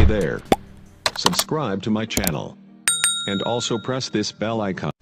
there. Subscribe to my channel. And also press this bell icon.